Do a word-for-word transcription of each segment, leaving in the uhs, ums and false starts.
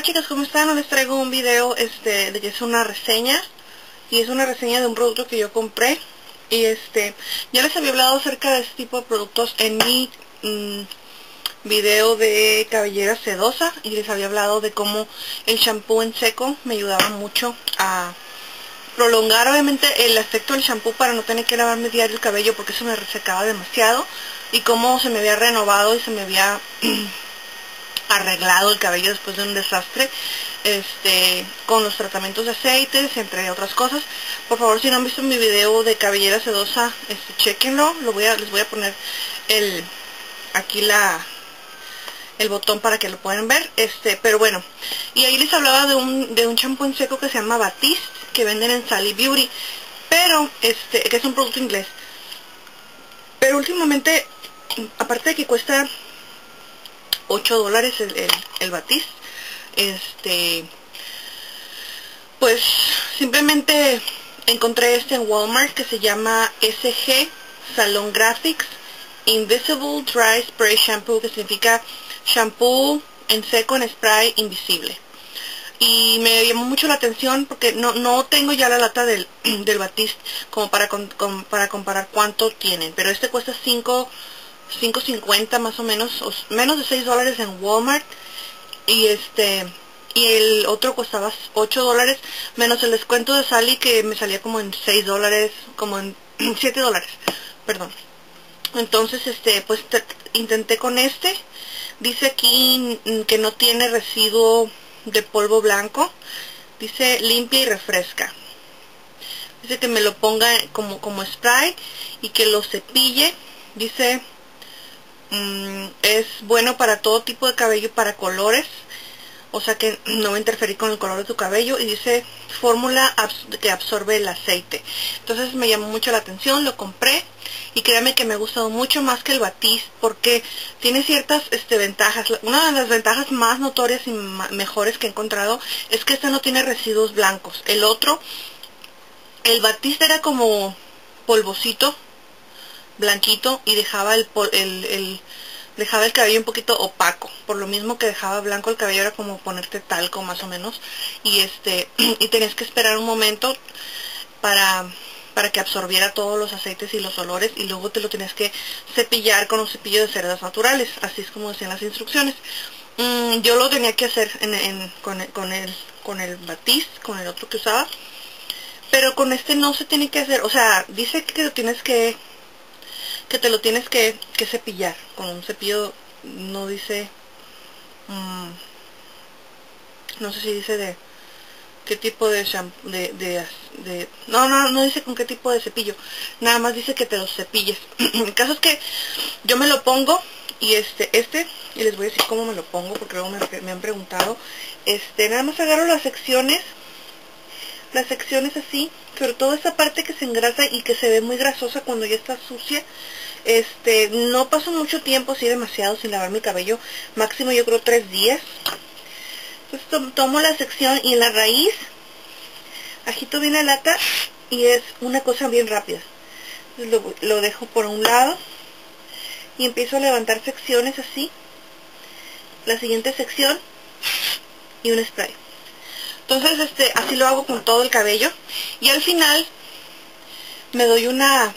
chicas, ¿cómo están? Hoy les traigo un video este, de que es una reseña. Y es una reseña de un producto que yo compré. Y este, ya les había hablado acerca de este tipo de productos en mi mmm, video de cabellera sedosa. Y les había hablado de cómo el shampoo en seco me ayudaba mucho a prolongar obviamente el efecto del shampoo para no tener que lavarme diario el cabello, porque eso me resecaba demasiado. Y cómo se me había renovado y se me había arreglado el cabello después de un desastre este con los tratamientos de aceites, entre otras cosas. Por favor, si no han visto mi video de cabellera sedosa, este, chequenlo. Lo voy a, les voy a poner el aquí la el botón para que lo puedan ver. Este, pero bueno, y ahí les hablaba de un de un champú en seco que se llama Batiste, que venden en Sally Beauty, pero este que es un producto inglés. Pero últimamente, aparte de que cuesta ocho dólares el, el, el Batiste, este pues simplemente encontré este en Walmart que se llama S G Salon Graphics Invisible Dry Spray Shampoo, que significa shampoo en seco en spray invisible. Y me llamó mucho la atención porque no, no tengo ya la lata del, del Batiste como para, con, con, para comparar cuánto tienen, pero este cuesta cinco cincuenta más o menos, o menos de seis dólares en Walmart. Y este y el otro costaba ocho dólares, menos el descuento de Sally, que me salía como en seis dólares, como en siete dólares, perdón. Entonces este pues te, intenté con este. Dice aquí que no tiene residuo de polvo blanco, dice limpia y refresca. Dice que me lo ponga como, como spray y que lo cepille. Dice Mm, es bueno para todo tipo de cabello, para colores, o sea que no va a interferir con el color de tu cabello. Y dice fórmula abs que absorbe el aceite. Entonces me llamó mucho la atención, lo compré y créanme que me ha gustado mucho más que el Batiste, porque tiene ciertas este, ventajas. Una de las ventajas más notorias y mejores que he encontrado es que este no tiene residuos blancos. El otro, el Batiste, era como polvosito blanquito y dejaba el, el, el dejaba el cabello un poquito opaco, por lo mismo que dejaba blanco el cabello. Era como ponerte talco más o menos, y este y tenías que esperar un momento para para que absorbiera todos los aceites y los olores, y luego te lo tienes que cepillar con un cepillo de cerdas naturales, así es como decían las instrucciones. Mm, yo lo tenía que hacer en, en, con, con el con el Batiste, con el otro que usaba, pero con este no se tiene que hacer. O sea, dice que lo tienes que que te lo tienes que, que cepillar con un cepillo. No dice mmm, no sé si dice de qué tipo de shampoo, de, de, de no, no, no dice con qué tipo de cepillo, nada más dice que te lo cepilles. El caso es que yo me lo pongo, y este, este, y les voy a decir cómo me lo pongo, porque luego me, me han preguntado. Este, nada más agarro las secciones, las secciones así, sobre todo esa parte que se engrasa y que se ve muy grasosa cuando ya está sucia. Este, no paso mucho tiempo, así demasiado, sin lavar mi cabello, máximo yo creo tres días. Entonces to tomo la sección y en la raíz agito bien la lata, y es una cosa bien rápida. Entonces lo, lo dejo por un lado y empiezo a levantar secciones así, la siguiente sección y un spray. Entonces este así lo hago con todo el cabello, y al final me doy una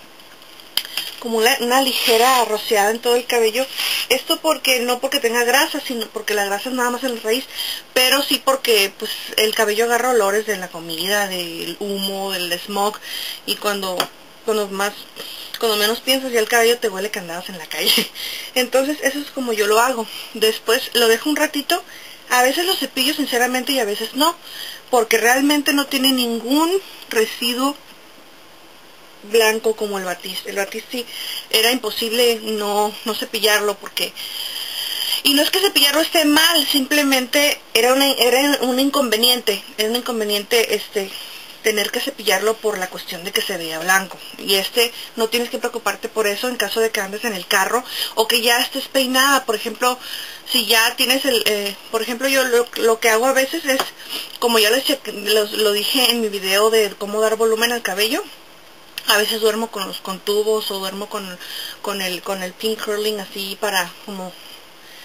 como una, una ligera rociada en todo el cabello. Esto porque no porque tenga grasa, sino porque la grasa es nada más en la raíz, pero sí porque pues el cabello agarra olores de la comida, del humo, del smog, y cuando cuando más cuando menos piensas ya el cabello te huele que andabas en la calle. Entonces eso es como yo lo hago. Después lo dejo un ratito. A veces lo cepillo sinceramente y a veces no, porque realmente no tiene ningún residuo blanco como el Batiste. El Batiste sí era imposible no, no cepillarlo, porque, y no es que cepillarlo esté mal, simplemente era, una, era un inconveniente, era un inconveniente este tener que cepillarlo por la cuestión de que se veía blanco. Y este no tienes que preocuparte por eso en caso de que andes en el carro o que ya estés peinada. Por ejemplo, si ya tienes el, eh, por ejemplo yo lo, lo que hago a veces es, como ya les lo, lo dije en mi video de cómo dar volumen al cabello, a veces duermo con los con tubos, o duermo con, con el con el pin curling así, para como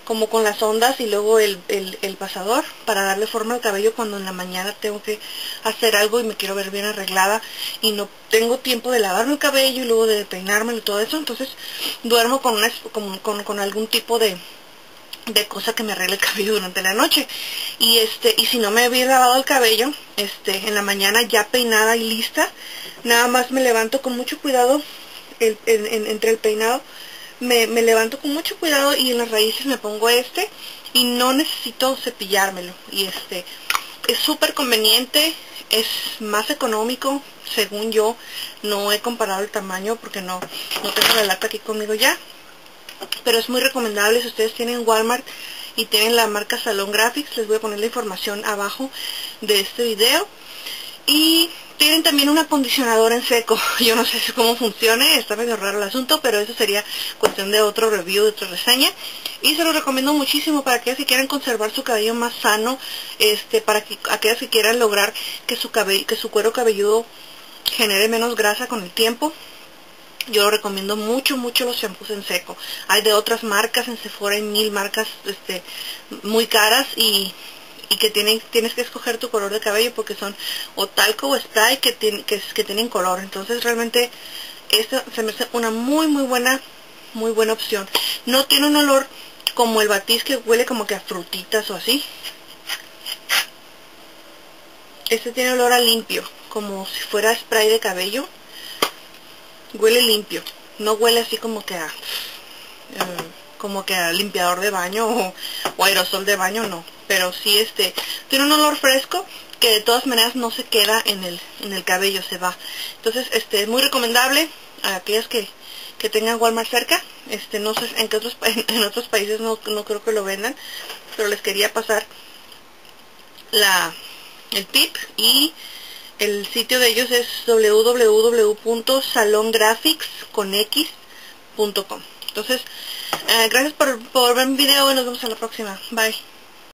como con las ondas y luego el, el, el pasador para darle forma al cabello cuando en la mañana tengo que hacer algo y me quiero ver bien arreglada y no tengo tiempo de lavarme el cabello y luego de peinarme y todo eso. Entonces duermo con, una, con, con, con algún tipo de de cosa que me arregle el cabello durante la noche. Y este y si no me había lavado el cabello, este en la mañana ya peinada y lista, nada más me levanto con mucho cuidado el, en, en, entre el peinado, me, me levanto con mucho cuidado y en las raíces me pongo este y no necesito cepillármelo. Y este es súper conveniente, es más económico, según yo. No he comparado el tamaño porque no, no tengo la lata aquí conmigo ya, pero es muy recomendable. Si ustedes tienen Walmart y tienen la marca Salon Graphics, les voy a poner la información abajo de este video. Y tienen también un acondicionador en seco. Yo no sé cómo funcione, está medio raro el asunto, pero eso sería cuestión de otro review, de otra reseña. Y se los recomiendo muchísimo para aquellas que quieran conservar su cabello más sano, este, para que, aquellas que quieran lograr que su cabello, que su cuero cabelludo genere menos grasa con el tiempo. Yo lo recomiendo mucho, mucho los shampoos en seco. Hay de otras marcas, en Sephora hay mil marcas este, muy caras y, y que tienen, tienes que escoger tu color de cabello porque son o talco o spray que, tiene, que, que tienen color. Entonces realmente esto se me hace una muy, muy buena, muy buena opción. No tiene un olor como el Batiste que huele como que a frutitas o así. Este tiene olor a limpio, como si fuera spray de cabello. Huele limpio, no huele así como que a eh, como que a limpiador de baño o, o aerosol de baño, no, pero sí este tiene un olor fresco que de todas maneras no se queda en el en el cabello, se va. Entonces este es muy recomendable a aquellas que, que tengan Walmart cerca. Este no sé en qué otros en, en otros países no, no creo que lo vendan, pero les quería pasar la el tip. Y el sitio de ellos es w w w punto salon graphics punto com. Entonces, eh, gracias por, por ver mi video y nos vemos en la próxima. Bye.